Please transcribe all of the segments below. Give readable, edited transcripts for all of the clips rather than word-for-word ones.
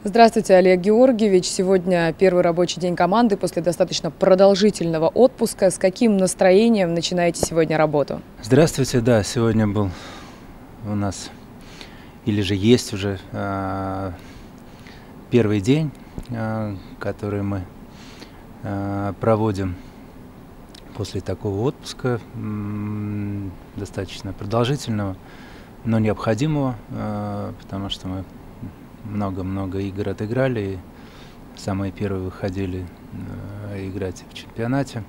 Здравствуйте, Олег Георгиевич. Сегодня первый рабочий день команды после достаточно продолжительного отпуска. С каким настроением начинаете сегодня работу? Здравствуйте, да, сегодня был у нас, или же есть уже первый день, который мы проводим после такого отпуска, достаточно продолжительного, но необходимого, потому что мы много-много игр отыграли, и самые первые выходили играть в чемпионате.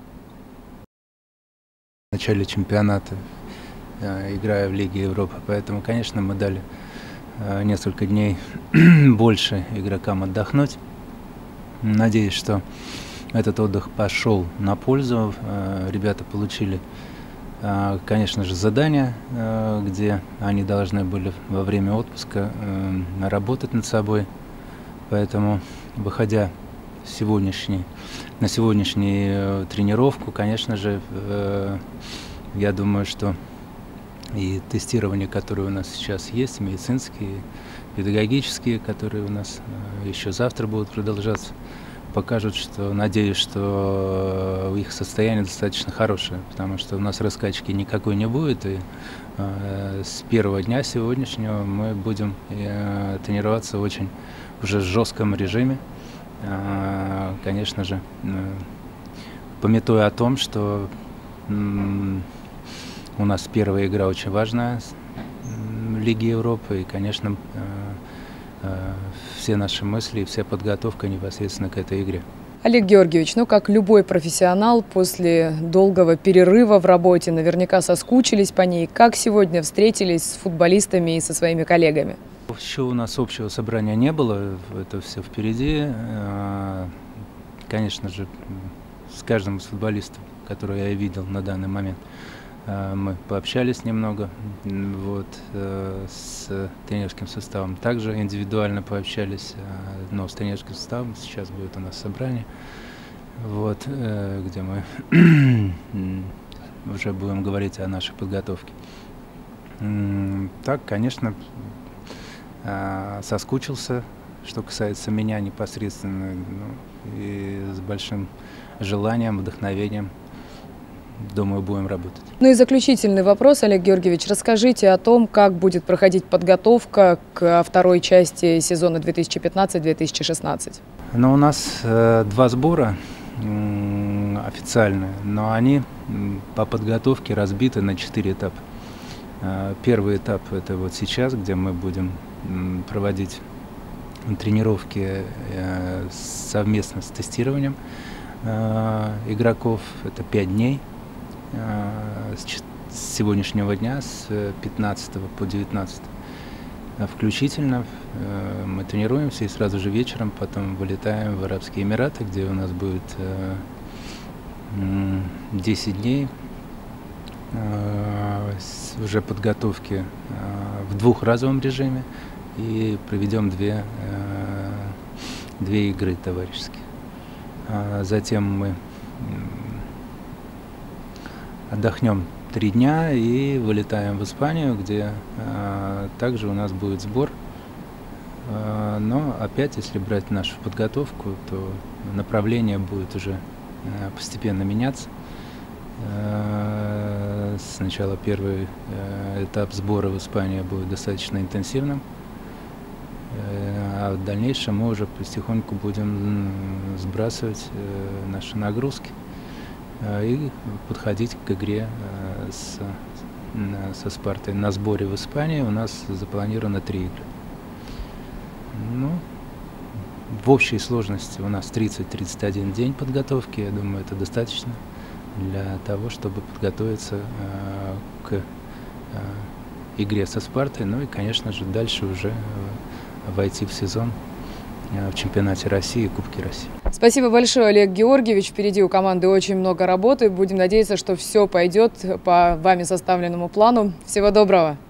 В начале чемпионата, играя в Лиге Европы, поэтому, конечно, мы дали несколько дней больше игрокам отдохнуть. Надеюсь, что этот отдых пошел на пользу. Ребята получили, конечно же, задания, где они должны были во время отпуска работать над собой. Поэтому, выходя на сегодняшнюю тренировку, конечно же, я думаю, что и тестирования, которые у нас сейчас есть, медицинские, педагогические, которые у нас еще завтра будут продолжаться, покажут, что, надеюсь, что их состояние достаточно хорошее, потому что у нас раскачки никакой не будет, и с первого дня сегодняшнего мы будем тренироваться в очень уже жестком режиме, конечно же, памятуя о том, что у нас первая игра очень важная в Лиге Европы, и, конечно, все наши мысли и вся подготовка непосредственно к этой игре. Олег Георгиевич, как любой профессионал, после долгого перерыва в работе наверняка соскучились по ней. Как сегодня встретились с футболистами и со своими коллегами? Еще у нас общего собрания не было, это все впереди. Конечно же, с каждым из футболистов, которого я видел на данный момент, мы пообщались немного, с тренерским составом. Также индивидуально пообщались, но с тренерским составом. Сейчас будет у нас собрание, где мы уже будем говорить о нашей подготовке. Так, конечно, соскучился, что касается меня непосредственно, и с большим желанием, вдохновением. Думаю, будем работать. И заключительный вопрос, Олег Георгиевич. Расскажите о том, как будет проходить подготовка к второй части сезона 2015-2016. У нас два сбора официальные, но они по подготовке разбиты на 4 этапа. Первый этап – это вот сейчас, где мы будем проводить тренировки совместно с тестированием игроков. Это 5 дней. С сегодняшнего дня, с 15 по 19 включительно, мы тренируемся и сразу же вечером потом вылетаем в Арабские Эмираты, где у нас будет 10 дней уже подготовки в двухразовом режиме, и проведем две игры товарищеские. Затем мы отдохнем 3 дня и вылетаем в Испанию, где также у нас будет сбор. Но опять, если брать нашу подготовку, то направление будет уже постепенно меняться. Сначала первый этап сбора в Испании будет достаточно интенсивным, а в дальнейшем мы уже потихоньку будем сбрасывать наши нагрузки и подходить к игре со Спартой. На сборе в Испании у нас запланировано 3 игры. В общей сложности у нас 30-31 день подготовки. Я думаю, это достаточно для того, чтобы подготовиться к игре со Спартой. И, конечно же, дальше уже войти в сезон в чемпионате России и Кубке России. Спасибо большое, Олег Георгиевич. Впереди у команды очень много работы. Будем надеяться, что все пойдет по вами составленному плану. Всего доброго.